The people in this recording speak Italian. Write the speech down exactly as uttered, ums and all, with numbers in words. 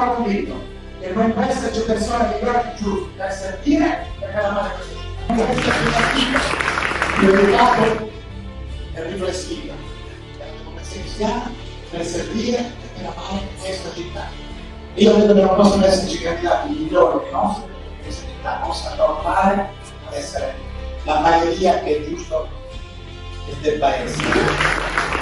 sono convinto che non può esserci persone migliori di Giulio per servire e per amare così. Questa è una vita dedicata e riflessiva per la democrazia cristiana, per servire e per amare questa città. Io credo che non possono esserci candidati migliori che nostri, che questa città possa tornare ad essere la Maioria che è giusto che debba essere.